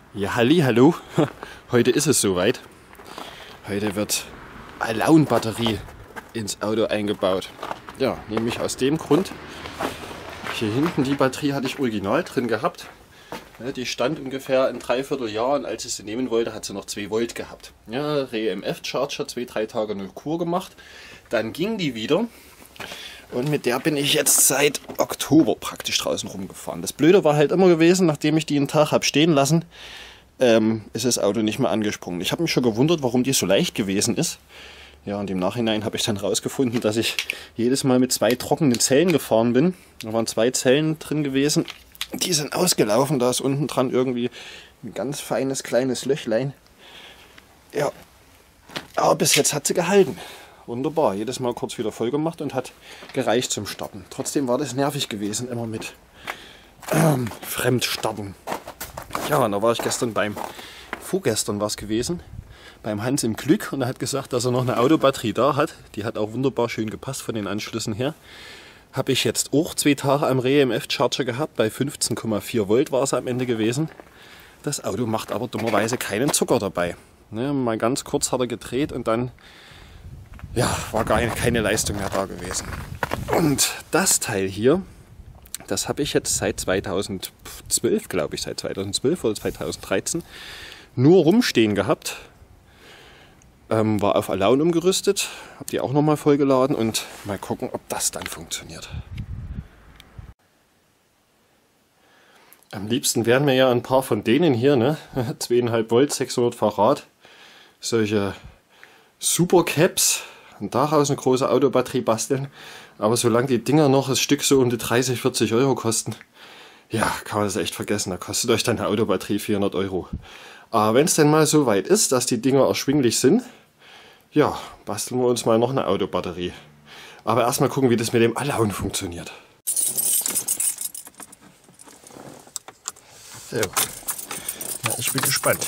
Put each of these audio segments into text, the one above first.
Ja, hallo. Heute ist es soweit. Heute wird Alaun-Batterie ins Auto eingebaut. Ja, nämlich aus dem Grund. Hier hinten die Batterie hatte ich original drin gehabt. Ja, die stand ungefähr ein Dreivierteljahr und als ich sie nehmen wollte, hat sie noch 2 Volt gehabt. Ja, REMF-Charger, 2-3 Tage eine Kur gemacht. Dann ging die wieder. Und mit der bin ich jetzt seit Oktober praktisch draußen rumgefahren. Das Blöde war halt immer gewesen, nachdem ich die einen Tag habe stehen lassen, ist das Auto nicht mehr angesprungen. Ich habe mich schon gewundert, warum die so leicht gewesen ist. Ja, und im Nachhinein habe ich dann rausgefunden, dass ich jedes Mal mit 2 trockenen Zellen gefahren bin. Da waren 2 Zellen drin gewesen. Die sind ausgelaufen. Da ist unten dran irgendwie ein ganz feines kleines Löchlein. Ja, aber bis jetzt hat sie gehalten. Wunderbar, jedes Mal kurz wieder voll gemacht und hat gereicht zum Starten. Trotzdem war das nervig gewesen, immer mit Fremdstarten. Ja, und da war ich vorgestern war es gewesen, beim Hans im Glück und er hat gesagt, dass er noch eine Autobatterie da hat. Die hat auch wunderbar schön gepasst von den Anschlüssen her. Habe ich jetzt auch 2 Tage am REMF-Charger gehabt, bei 15,4 Volt war es am Ende gewesen. Das Auto macht aber dummerweise keinen Zucker dabei. Ne, mal ganz kurz hat er gedreht und dann ja, war gar keine Leistung mehr da gewesen. Und das Teil hier, das habe ich jetzt seit 2012, glaube ich, seit 2012 oder 2013 nur rumstehen gehabt. War auf Alaun umgerüstet, habe die auch nochmal vollgeladen und mal gucken, ob das dann funktioniert. Am liebsten wären mir ja ein paar von denen hier, ne? 2,5 Volt, 600 Farad, solche Supercaps. Und daraus eine große Autobatterie basteln. Aber solange die Dinger noch das Stück so um die 30, 40 Euro kosten, ja, kann man das echt vergessen. Da kostet euch dann eine Autobatterie 400 Euro. Aber wenn es denn mal so weit ist, dass die Dinger erschwinglich sind, ja, basteln wir uns mal noch eine Autobatterie. Aber erstmal gucken, wie das mit dem Alaun funktioniert. So, ja, ich bin gespannt.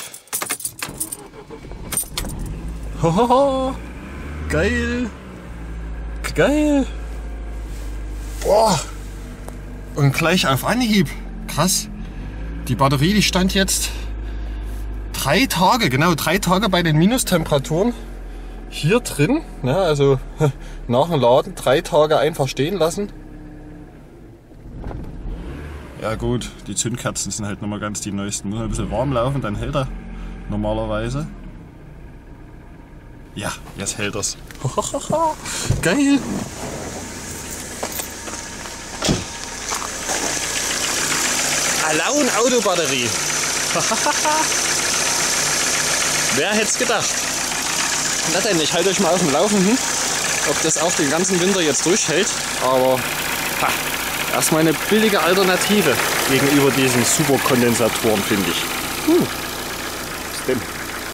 Hohoho! Geil! Geil! Boah! Und gleich auf Anhieb. Krass. Die Batterie, die stand jetzt 3 Tage, genau 3 Tage bei den Minustemperaturen hier drin. Ne, also nach dem Laden 3 Tage einfach stehen lassen. Ja gut, die Zündkerzen sind halt nochmal ganz die neuesten. Muss ein bisschen warm laufen, dann hält er normalerweise. Ja, jetzt hält er's. Geil! Alaun Autobatterie. Wer hätte es gedacht? Na denn, ich halte euch mal auf dem Laufenden, ob das auch den ganzen Winter jetzt durchhält. Aber erstmal eine billige Alternative gegenüber diesen Superkondensatoren, finde ich. Was denn?